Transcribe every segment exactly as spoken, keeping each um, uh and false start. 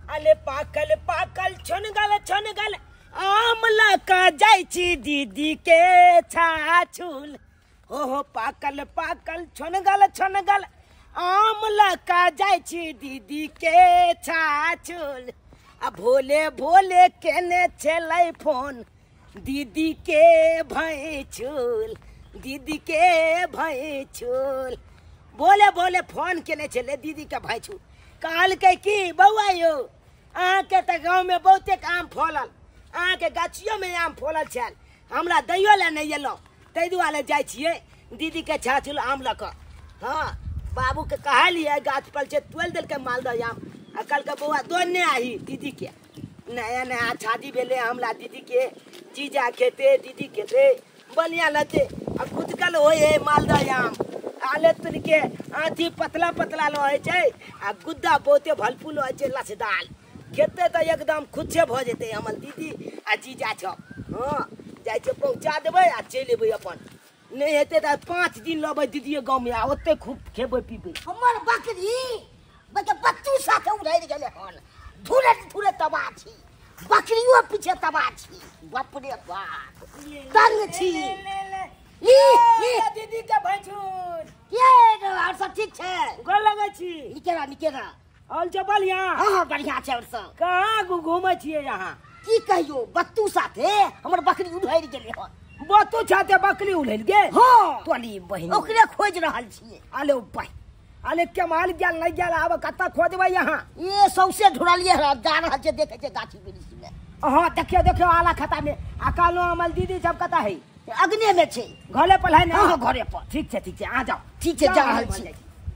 अले पाकल पाकल छन गल छन गल आम लका जाय छी दीदी के छाछुल। हो हो पाकल पाकल छन गल छन गल आम लका जाय छी दीदी के छाछुल। आ भोले भोले केने छलै फोन दीदी के भैंचुल दीदी के भैंचुल। बोले बोले फोन केने छलै दीदी के भैंचुल। कहल के की बउआ यो अहाँ के त गाँव में बहुते आम फलल अहाँ के गाछियों में आम फलल छल हमरा दैयो ला नहीं एलौ तै दुआरे जाय छियै दीदी के छाछुल आम लक। हाँ बाबू के कहलिए गाछ पर से तोल देल के मालदह आम आ कल के बउआ दोने आही दीदी के नया नया शादी भेले हमरा दीदी के जीजा खेते दीदी खेते बलिया लते आ कुतकल होए मालदह आम आले तुन के आँधी पतला पतला रहे छै आ गुद्दा बहुते भलफुल रहे छै लसदाल खेते त एकदम खुदसे भ जेते हमर दीदी आ जीजा छ। हाँ जाय छै पहुंचा देबै आ चलि एबै अपन नहीं हेते त पाँच दिन लबै दीदी गाँव में आ ओते खूब खेबै पीबै। हमर बकरी बके बच्चू साथे उड़ै गेले हन धुरे धुरे तबाह छी बकरियो पीछे तबाह छी बाप रे बाप तंग छी। ई ई दीदी के भैंचुर ये और सब ठीक छै गोल लगै छी ई केरा निकेरा और छ बढ़िया। हां बढ़िया छै और सब कहां घूमै छियै यहाँ की कहियो बत्तू साथे हमर बकरी उड़ै गेले हन। बत्तू साथे बकरी उड़ै गेल हां तोली बहिन ओकरे खोज रहल छियै। आले भाई आले कमाल गेल नहीं गेल आब कत्ता खोजबै यहाँ ये सौसे ढुरलिए जा रहल छै देखे छै गाछी वृक्ष में। हां देखियो देखियो आला खाता में आ कालो हमर दीदी सब कता है अग्ने में छै घरे पर है ना। हां घरे पर ठीक छै ठीक छै आ जाओ ठीक छै जा रहल छी।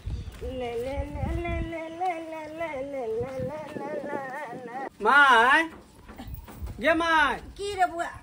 ले ले ले ले ले ले ले ले ले ले माय ये माय की रे बुआ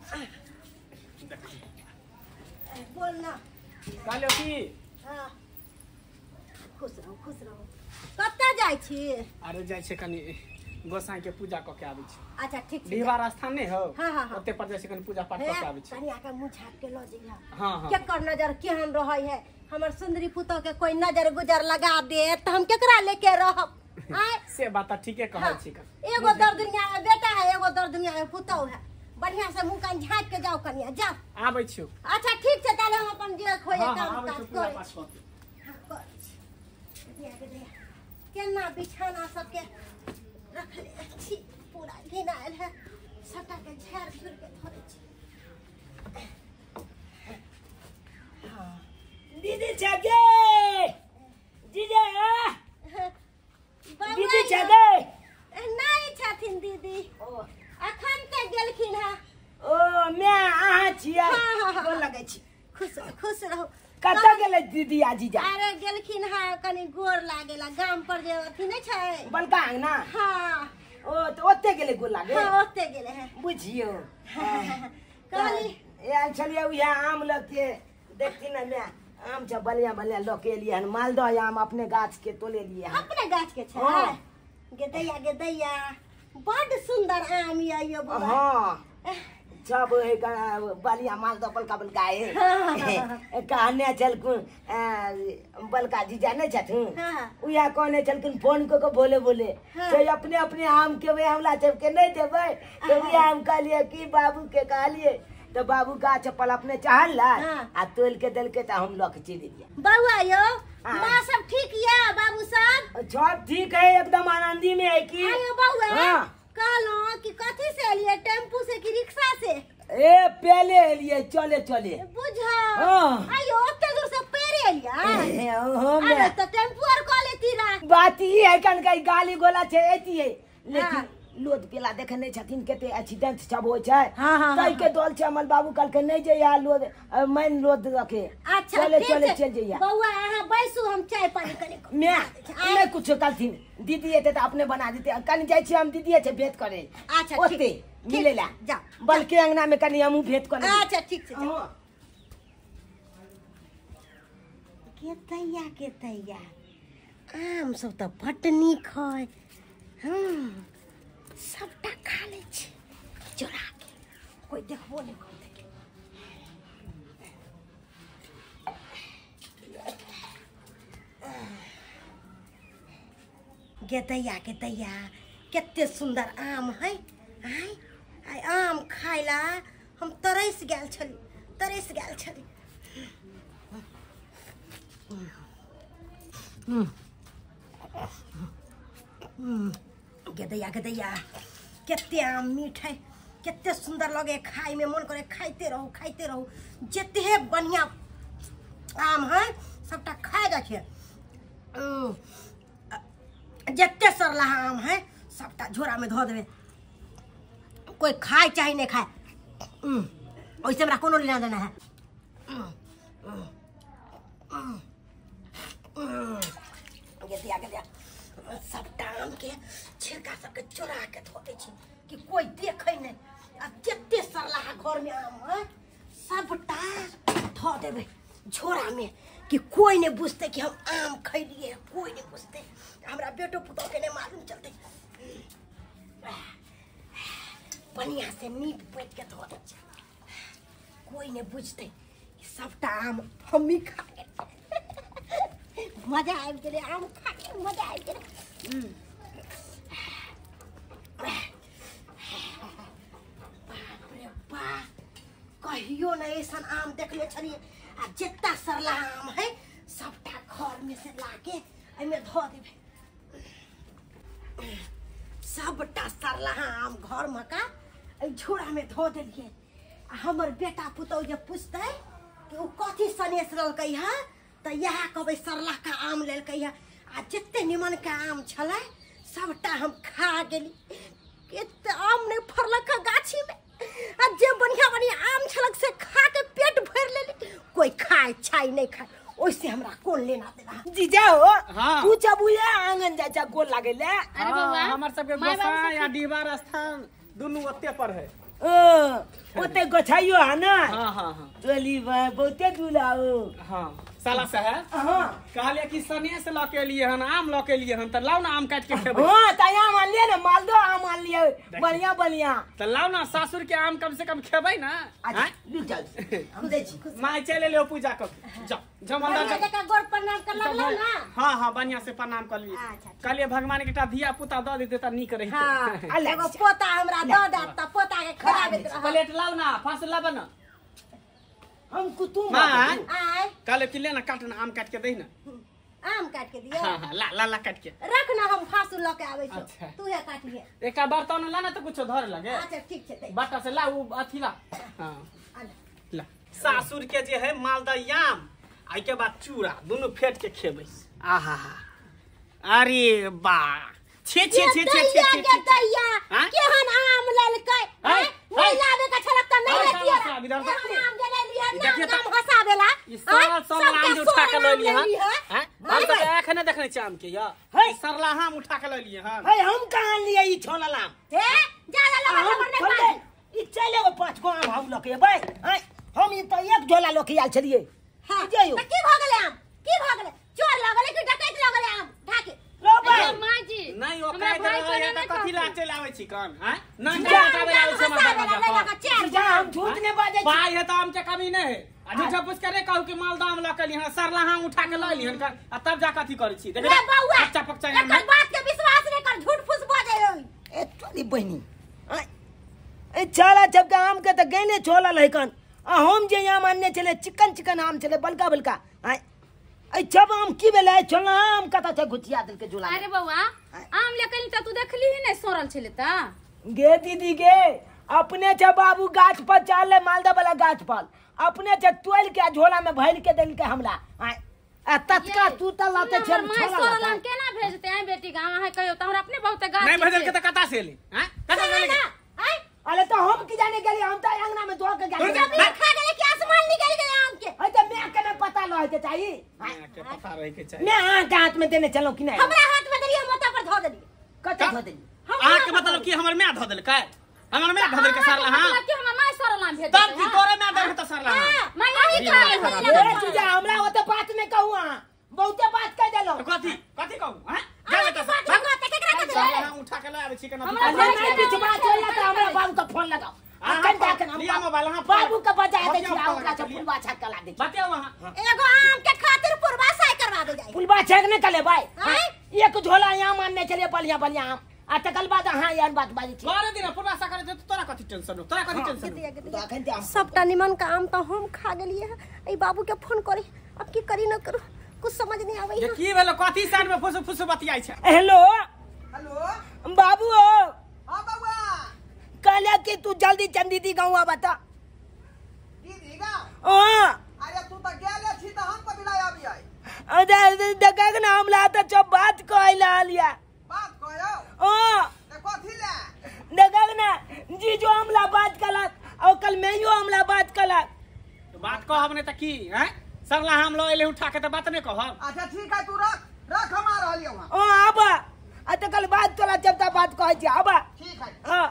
बोल ना कालो की हां खुश रहो खुश रहो कत्ता जाय छी। अरे जाय छै कनी गोसाई के पूजा क के आबै छी। अच्छा ठीक छै डीहवार स्थान नहीं हो हां हां ओते पर जाय छै कनी पूजा पाठ क के आबै छी। कनी आके मुंह झाप के ल जइहा। हां हां केकर नजर केहन रहै है हमर सुंदरी पुतो के कोई नजर गुजर लगा दे त हम केकरा लेके रहब। आय से बात ठीके कहै छी का एगो दर दुनिया में बेटा है एगो दर दुनिया में पुतो है बढ़िया से मुंह कान झाप के जाओ कनिया जाओ। आबै छी। अच्छा ठीक छै ताले हम अपन जे खोए हां काम आबै काज छी पूजा करै पाठ छी। क हां केना बिछाना सबके रखले छी पूरा घिनायल है सबटा के झाड़ झुर के धरे छी। हां दीदी छगे जीजा दीदी छगे नहीं छथिन दीदी ओ अखन ते गेलखिन है। ओ मैं आहा छिया हाँ, हाँ, हाँ। गोल लगै छी खुश रहो खुश रहो कत्ता गेलै दीदी आ जीजा अरे गेलखिन है कनी गोर लागेला गाम पर जे अथी नहीं छै बलका अंगना हां ओ तो ओते गेलै गोल लागे हां ओते गेले हैं बुझियो कहली यार चलिए यहाँ आम लगे देखती ना मैं आम छ बलिया बलिया लके लिए हन मालदह आम अपने गाछ के तोले लिए हन। अपने गाछ के छै हाँ। गेदैया गेदैया बड़ सुंदर आम ये यो बुआ। हां सब है बलिया मालदह बलका बलका है कहने चलकुन बलका जीजा नहीं छथुन हां उया कहने चलकुन फोन को को बोले बोले हाँ। तो अपने अपने आम के वे हमला सब के नहीं देबै तो वे आम कहलिए कि बाबू के कहलिए तो बाबू गाछ पर अपने चाहल ला हाँ। आ तोल के देल के त हम लक चली दिया। बउआ यो हाँ। मां सब ठीक या बाबू सब सब ठीक है एकदम आनंदी में है कि आयो बउआ हाँ। कहलो कि कथी से एलिए टेम्पू से कि रिक्शा से ए पहले लिए चले चले बुझा हाँ। आयो ओते दूर से पैरे एलिया ए, ओहो अरे में तो टेम्पू और कॉल लेती रा बात ई है कन कई गाली गोला छे एती है लेकिन हाँ। लोद पेला देखे नहीं छथिन केते एक्सीडेंट सब होय छै हाँ, हाँ, तई हाँ, के दल छै हमर बाबू कल के नहीं जइया लोद मैन लोद रखे अच्छा चले ठीक चले है। चल जइया बउआ अहाँ बैसू हम चाय पानी कने मैं मैं कुछ करथिन दीदी एते त अपने बना देते कन जाय छी हम दीदी छै भेंट करे अच्छा ठीक ओते मिलेला जा बल्कि अंगना में कनी हमू भेंट करे अच्छा ठीक से हां के तैया के तैया आम सब त फट नीक है हां सबटा खा ले छी चोरा के कोई देखबो नहीं करते के तैया के तैया कितने सुंदर आम है। आय आय आम खाइला हम तरस गेल छली तरस गेल छली। गदैया गदैया कितने आम मीठ है, कितने सुंदर लगे खाई में, मन करे खाइते रहू खाइते रहू। जितने बढ़िया आम है सबटा खा जाए, जितने सरला आम है सबटा झोरा में धो देवे। कोई खाए चाहे नहीं खाए, वैसे हमरा कोनो लेना देना है। गदिया गदिया सबटा आम के छिलका सबके चोरा के धो दे छी कि कोई देखे नहीं। आ जितने सरला घर में आम है सबटा धो देवे झोरा में कि कोई नहीं बुझते कि हम आम खैलिए, कोई नहीं बुझते। हमरा बेटो पुतो के नहीं मालूम चलते। बढ़िया से नीप पोत के धो दे, कोई नहीं बुझते। सबटा आम हम ही खाए। मजा आबि गेलै आम खा के, मजा आबि गेलै। बाप रे बाप, कहियो नहीं ऐसा आम देखले छलिए। आ जितना सरला आम है सबटा घर में से लाके एमे धो देबे। सबटा सरला आम घर में का झोरा में धो देलिए। हमर बेटा पुतौ जे पूछते कि उ कथी सनेस ललकै है तो यह कहबै सरला का आम लेलकै है। आ जितने निमन का आम छलै सबटा हम खा गेली। एते आम नहीं फरलक गाछी में, आ जे बढ़िया बढ़िया आम छलक से खा के पेट भर लेली। कोई खाए छाई नहीं खाए, ओइसे हमरा कोन लेना देना। जीजा हो हाँ। तू चबुया आंगन जा गोल लागे ले। अरे बउआ हमर सबके गोसा या डीबार स्थान दोनों ओते पर है। ओ ओते गोछाइयो है ना। हाँ हाँ हाँ चली भाई बहुते दुलाओ। हाँ साला साहब हां कहले कि सने से लके लिए हन, आम लके लिए हन, त लाओ ना आम काट के खेबै। हां त आम मान लिए ना, मालदो आम मान लिए बढ़िया बढ़िया। त लाओ ना सासुर के आम कम से कम खेबै ना। अच्छा लू चल हम दे छी। माय चले ले पूजा कर जाओ जाओ मंदिर बढ़िया जाओ। जका गोर प्रणाम कर लगलो ना। हाँ हाँ बढ़िया से प्रणाम कर लिए। अच्छा, कहलिए भगवान के एकटा धिया पुता दऽ देते त नीक रहिते। हां एगो पोता हमरा द दे त पोता के खराबे रह। प्लेट लाओ ना, फांस लाबे ना। हम कुतुम माँ आय कहले कि ले ना काट ना, आम काट के दे ना। आम काट के दिए। हाँ हाँ ला ला ला काट के रख ना, हम फासु ल के आबै छी। अच्छा। तू हे काटिए। एक बर्तन ला ना तो कुछ धर लगे। अच्छा ठीक छै दे। बाटा से ला उ अथी ला। हाँ आले। ला सासुर के जे है मालदह आम, आई के बाद चूड़ा दोनों फेट के खेबै। आहा अरे बा छे छे छे छे छे छे के दैया हाँ? केहन आम लेलकै। हाँ? नहीं लावे का छलक त नहीं हाँ, लेतिए। हाँ, हाँ, इधर से- केहन आम जे ले लिया देखिए ना तो- नाम हसाबेला। ई सरल सरल आम जो उठा के ले लिए हन। हैं? हम भाई तो भाई एखने देखने छी आम के या। है। ई सरला आम उठा के ले लिए हन। है हम कहां लिए ई छोला लाम। हे ज्यादा लगा हम लगा खोल नहीं दे। ई चले गो पांच को आम हम लोके भाई। हैं हम ई तो एक झोला लोके आल छलिए। हां जइयो त की भ गेलै आम, की भ गेलै? चोर लगले कि डकैत लगले आम ढाके। लो भाई अरे माँ जी नहीं हमरा ओकरा भाई इधर पर ये ना तो कथी ला कहू। चल आवे छी कन। हैं ना जा, जा बतावे आवे छी हसाबेला माता नहीं लगा चार जीजा हम झूठ ने बाजे छी। पाई है तो आम के कमी नहीं है। आ झूठा पूछ के रे कहू कि मालदह आम लके लिए हन, सरला आम उठा के ले लिए हन आ तब जा कथी करै छी। देख रे बउआ कच्चा पक्चा आम एकर बात के विश्वास नहीं कर, झूठ फूस बाजे होई। ए चली बहनी हैं ए छाला छपका आम के त गने छोला लहकन। आ हम जे आम आनने चले चिकन चिकन आम चले बलका बलका। हैं ए छब आम की बेला छोला आम कता छ गुचिया दिल के झोला। अरे बउआ आम लेकनी त तू देखली ही नहीं सोरल छले त। गे दीदी गे अपने छ बाबू गाछ पर चाल मालदा वाला गाछ पर अपने छ तोल के झोला में भर के दिल के हमरा। हैं आ तत्का ये, तू त लाते हमर छ माय छोला सोरल लाता। आम केना भेजते हैं बेटी का? अहाँ कहियो त हमरा अपने बहुत गाछ नहीं भेजल के छै। त कता से ले। हैं कता से ले ना आय अरे तो हम की जाने गेली हम त अंगना में धो के गेली। जब ये खा गेले कि आसमान निकल गए आम के। है तो मैं के पता ल है चाहिए। के पता रहे के चाहिए। मैं हाथ हाथ में देने चलो कि नहीं। हमरा हाथ में दरिया मोता पर धो देली। कते धो देली। आहा के मतलब कि हमर में धो देल का? हमर में धो देल के सरला हां मतलब कि हमर माय सोरल आम भेज तब की तोरे में धो त सरला हां। माय यही खराब। ए तुझा हमरा ओते बात में कहू हां बहुते बात कह देलो। कथी कथी कहू? हैं आम के बात लगा त केकरा के सरला दे? हां उठा के ले आवे छी केना। हमरा अरे नहीं बीच बात हो जाता हमरा बाबू का फोन लगाओ। अखन जाके हम लिया मोबाइल हां बाबू का बजा दे छी ओकरा से फुलवा छक्का ला दे। बताओ वहां। एगो आम के खातिर पूर्वा साई करवा दे जाई। फुलवा छक ने कले भाई। हैं? एक झोला यहां मानने चले बढ़िया बढ़िया आम आ तकल बाद हां यार बात बाजी छी करे दिन पूरा सा करे तो तोरा कथि टेंशन हो तोरा कथि टेंशन तो अखन ते सबटा निमन का आम तो हम खा गेलिए है ए बाबू के फोन करे अब की करी न करू कुछ समझ नहीं आवे ये की भेलो कथि साइड में फुस फुस बतियाई छै हेलो हेलो बाबू हो हां बाबा कहला कि तू जल्दी चंदी दी गांव बता दीदी गांव हां अरे तू तो गेले छी त हम कभी ना आबी आई अरे देखा ना हमला तो जब बात कहला लिया बात कयो हां ते कथि ले देखा ना जी जो हमला बात कलक और कल मैं यो हमला बात कलक तो बात कह हमने त की हैं सरला हम लो एले उठा के त बात नहीं कहब अच्छा ठीक है तू रख रख हम आ रहलियो वहां ओ आबा आ तो कल बात तोला जब तक बात कह छी आबा ठीक है हां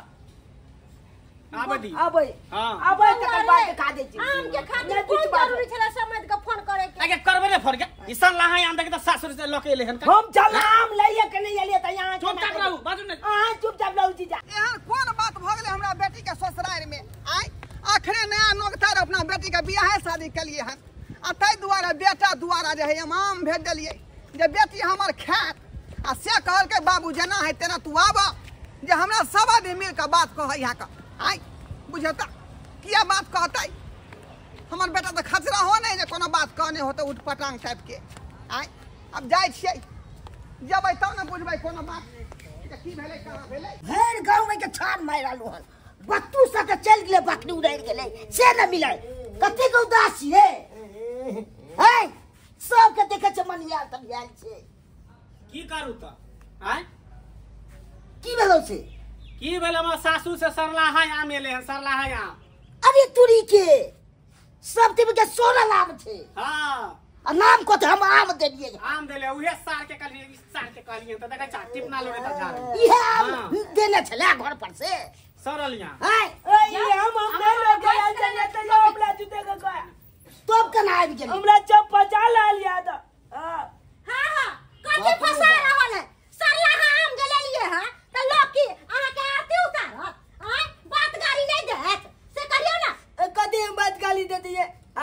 आबे दी आबे हां आबे तो कल बात खा दे छी आम के खातिर कोन जरूरी छला समझ के फोन करे के आगे करबे रे फर के इसन लहाई आम देख त सासुर से लोके एले हन हम चल आम लइए के नहीं एलिए त यहां चुपचाप रहू बाजू ने हां चुपचाप रहू जीजा एहन कोन बात भ गेले हमरा बेटी के ससुराल में आई आखरे नया नोकतार अपना बेटी के बियाह शादी के लिए हन आ तै दुआरे बेटा दुआरा जे है हम आम भेज देलिए जे बेटी हमर खात आ से कहल के बाबू जना है तेना तू आबा जे हमरा सब आदमी मिल के बात कह यहाँ का आई बुझता किया बात कहतै हमर बेटा तो खचरा हो नहीं जे कोनो बात कहने हो तो उठ पटांग टाइप के आई अब जाय छियै जबै तब न बुझबै कोनो बात जे की भेलै कहाँ भेलै भर गांव में के छान मारलू हन बत्तू से के चल गेले बकरी उड़ार गेले से न मिले कते के उदासी है है सब के देखे छ मन यार तब यार छे की करू त हैं की भेलो से की भेल हमर सासू से सरला हाय आम एले हन सरला हाय आम अरे तुरी के सब ते के सोना नाम छे हां आ नाम को हम आम दे दिए आम देले उहे सार के कहलिए इस सार के कहलिए त देखा चा टिपना लोगे त जा ये आम देने छले घर पर से सरल यहां है ए हम हम नहीं ले गया जने त यो हमला जुते के गया तब कना आबि गेल हमरा जब पचा ला लिया त हां हां हां कथि फसा रहल है सरला आम गले लिए है त लोग की अहाँ के आरती उतारत आय बात गाली नहीं देत से करियो ना कदी हम बात गाली दे दिए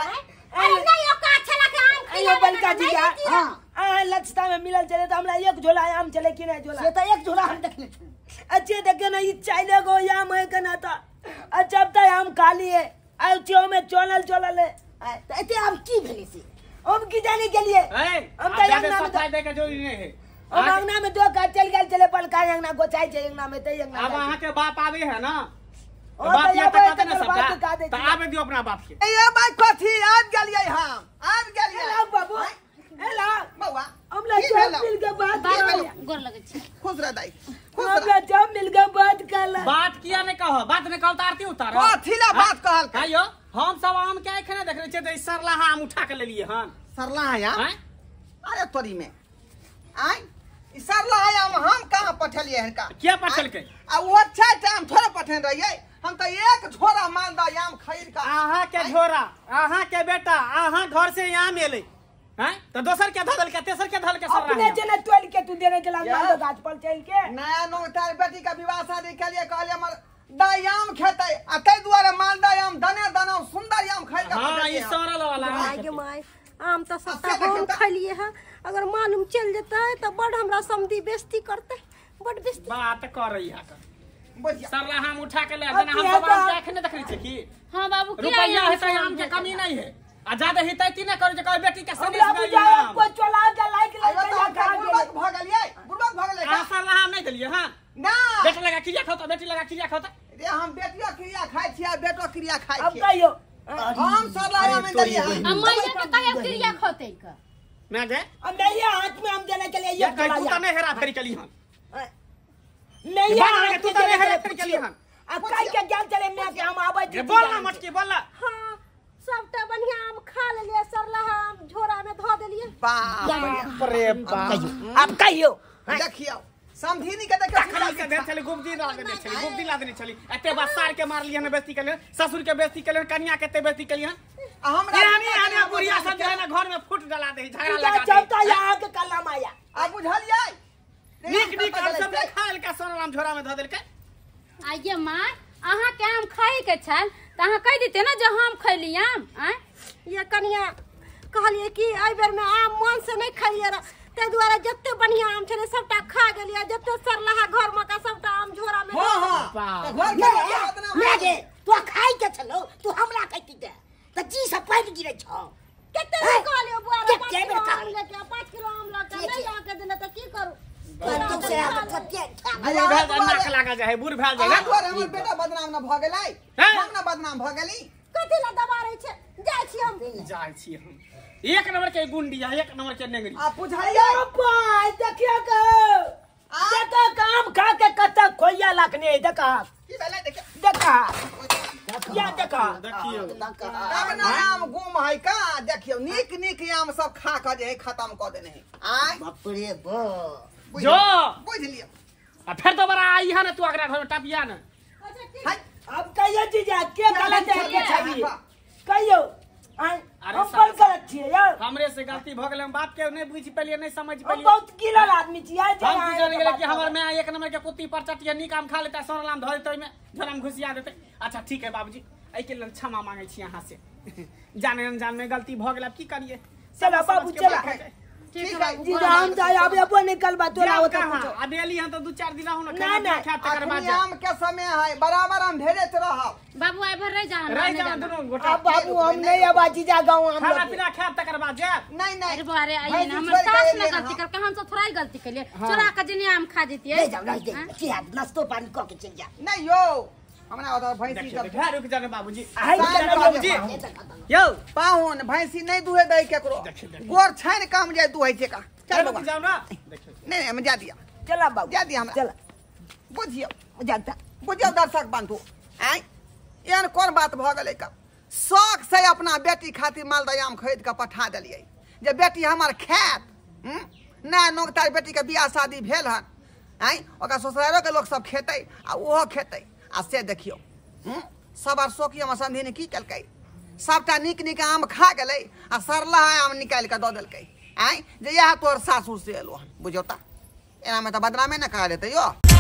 अरे नहीं ओ का छला के आम अयो बलका जी का हां आ लक्षता में मिलल चले तो हमरा एक झोला आम चले कि नहीं झोला से तो एक झोला हम देखले अच्छे देखे ना ई चाइले गो आम है कना था जब तक आम खा लिए आ चो में चोलल चोलल है त एते आम की भेली से हम की जाने के लिए ए हम तो जाने अंगना में सफाई दे के जोई नहीं है हम अंगना में दो का चल गेल चले पलका अंगना गोचाई छे अंगना में ते अंगना अब अहाँ के बाप आवे है ना और बाप तो या आबे तक ना तो बात सब का दे त आवे दियो अपना बाप के ए भाई कथी आबि गेलियै हम आबि गेलियै हेलो बाबू हेलो बौआ हमला की जब भेलौ? मिल के बात की कर भेलौ? गोर लगे छी खुश रह दाई खुश हमला रह जब मिल के बात कर बात किया नहीं कहो बात नहीं कहो त आरती उतारो कथी ला बात कहल के? कहियो हम सब आम के एखने देख रहे छे त सरला आम उठा के ले लिए हन सरला है यहाँ हैं अरे तोरी में आई ई सरला है हम हम कहाँ पठलिए हैं का क्या पठल के आ वो अच्छा टाइम थोड़ा पठन रहिए हम तो एक झोरा मालदा आम खरीद का आहा के झोरा आहा के बेटा आहा घर से आम एले हैं तो दोसर के धदल के तेसर के धल के सरला अपने जने तोल के तू देने चला या? माल गाछ पर चल के नया नो तार बेटी का विवाह शादी के लिए कहलिए हमर दाई आम खेतै आ तै दुआरे मालदा आम दने दने सुंदर आम खरीद का हां ई सरल वाला आम माय के खेतै। माय आम तो अच्छा, सबटा देखियो हम तो। खलिए है अगर मालूम चल जेता है तो बड़ हमरा समधी बेइज्जती करते बड़ बेइज्जती बात कर रही है बुझिया सरला हम उठा के ले अब जना हम ये सब आम तो- के एखने देख रही छे की हां बाबू की रुपया है त आम के कमी नहीं है आ ज्यादा हितै ती ना करे जे कह बेटी के सनी हमरा बुझा को चला के लाइक अयो लाइक तो हम खा बुड़बक गेले भ गेलिए बुड़बक भ गेलिए आ सरला आम नहीं देलिए हां ना बेटा लगा किया खाता बेटी लगा किया खाता रे हम बेटिया क्रिया खाइ छी आ बेटो क्रिया खाइ अब छी कहियो हम सरला आम देलिए हैं अम्मा ये के कहे क्रिया खोते का मैं जे अब नहीं हाथ में हम देने के लिए ये ये कह तू चला त नहीं हेरा फेरी चली हन नहीं बात हाथ के तू में त नहीं हेरा देने फेरी के चली लिए हन अब काई के ज्ञान चले मैं के हम आबै ये बोल ना मटकी बोल ना हां सबटा बढ़िया आम खा लेलिए सरला आम झोरा में धो देलिए बाप रे बाप अब कहियो देखियो समझीनी के देखियो खाली के देर चली गुप्ती ला देने चली गुप्ती ला देने चली एते बसार के मार लिया ने बेइज्जती के लिए ससुर के बेइज्जती के लिए कन्या के ते बेइज्जती के लिए हमरा यानी आने बुढ़िया सब जो है ना घर में फुट डला दे झगड़ा लगा दे चलता यहाँ के कलम आया आ बुझलिए नीक नीक हम सब खाल के सोनराम झोरा में ध देल के आइए मां अहाँ के आम खाई के छल त अहाँ कह देते ना जो हम खैली आम हैं ये कनिया कहलिए कि आई बेर में आम मन से नहीं खाइए ते दुआरे जत्ते बढ़िया आम छले सबटा खा गेलिए जत्ते सरलहा घर में का सबटा आम झोरा में हां हां घर के बदनाम ले गे तू खाई के चलो तू हमरा कहती दे त जी से पैर गिरे छ केते कहलियो बुआ के बेर आम लेके पाँच किलो आम लाके नहीं लाके देना त की करू तो से कते बुढ़ भेल नाक लागा जाय बुढ़ भेल जाय घर हमर बेटा बदनाम न भ गेलै हम न बदनाम भ गेली कथि ला दबा रहे छे जाय छी हम जाय छी हम एक नंबर के गुंडिया एक नंबर के नेंगरी आ बुझाइया भाई देखियो के देखो काम खा के कत खोया लखने देखा की भेलै देख देखा या देखा देखियो अब ना आम गुम है का देखियो नीक नीक आम सब खा के जे है खत्म क देने है आय बाप रे बा जो बुझ लियो आ फिर दोबारा आई है ना तू अगला घर में टपिया ना हाय अब कहियो जीजा के गलत है के छवि कहियो आय अरे हम साहब, पर गलत छिए यार हमरे से गलती भ गेलै हम बात के नहीं बुझ पेलिए नहीं समझ हम पेलिए बहुत गिरल आदमी छिए हम की जान गेलै कि हमर में एक नंबर के कुत्ती पर चटिया नी काम खा लेता सोनलाम धर देते में धरम घुसिया देते अच्छा ठीक है बाबूजी ए के लेल क्षमा मांगे छी यहां से जाने अनजान में गलती भ गेल अब की करिए चला बाबू चला ठीक है जीजा हम जाए अब अपन निकल बा तोरा होता कहां कुछ अब एली हम तो दो चार दिन रहू ना, ना ना, खा तकर बाद अखनी आम के समय है बराबर हम भेजत रहब बाबू आई भर रह जा रह जा दोनों गोटा अब बाबू हम नहीं अब जीजा गांव हम खाना लोग पीना खा तकर बाद जा नहीं नहीं अरे बारे आइए भाई, ना जी, हमर छोड़ सास के ने एलियै गलती ना। कर हम तो थोड़ा ही गलती कर लिए चोरा के जने आम खा जतिए ले जाओ रह दे की हाथ नाश्तो पानी क के चल जा नहीं यो हमरा ओतऽ भैंसी देखियो सब घर रुक जाने बाबूजी आई साँझ चला बाबूजी। बाबूजी यो पाहुन भैंसी नहीं दुहे दे केकरो देखियो, देखियो। गोर छान काम जाय दुहे छै का चल रुक बाबा जाओ ना देखियो नहीं नहीं हम जा दिया चला बाबू जा दिया हमरा चला बुझियो जाता बुझियो दर्शक बंधु आय एहन कोन बात भ गेलै का शौक से अपना बेटी खातिर मालदह आम खरीद के पठा देलियै जे बेटी हमर खायत हम्म ना नोकतार बेटी के बियाह शादी भेल हन आय ओकर ससुरालो के लोग सब खेतै आ ओहो खेतै आ से देखियो हम्म सब आर शौकिया में संधी ने की केलकै सबटा नीक नीक आम खा गेलै आ सरला आम निकाल के दऽ देलकै आय जे यह तोर सासुर से एलो हन बुझौता एना में तऽ बदनामे न करा देतै यो